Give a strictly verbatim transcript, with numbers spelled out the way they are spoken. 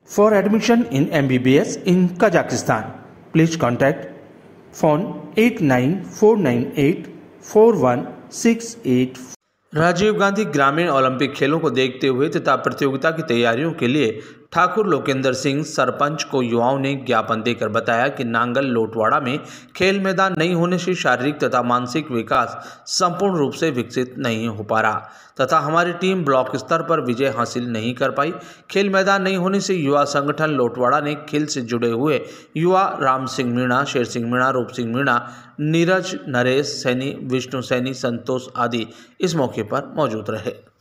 For admission in M B B S in Kazakhstan, please contact phone eight nine four nine eight four one six eight। Rajiv Gandhi ग्रामीण Olympic खेलों को देखते हुए तथा प्रतियोगिता की तैयारियों के लिए ठाकुर लोकेंद्र सिंह सरपंच को युवाओं ने ज्ञापन देकर बताया कि नांगल लोटवाड़ा में खेल मैदान नहीं होने से शारीरिक तथा मानसिक विकास संपूर्ण रूप से विकसित नहीं हो पा रहा तथा हमारी टीम ब्लॉक स्तर पर विजय हासिल नहीं कर पाई। खेल मैदान नहीं होने से युवा संगठन लोटवाड़ा ने खेल से जुड़े हुए युवा राम सिंह मीणा, शेर सिंह मीणा, रूप सिंह मीणा, नीरज, नरेश सैनी, विष्णु सैनी, संतोष आदि इस मौके पर मौजूद रहे।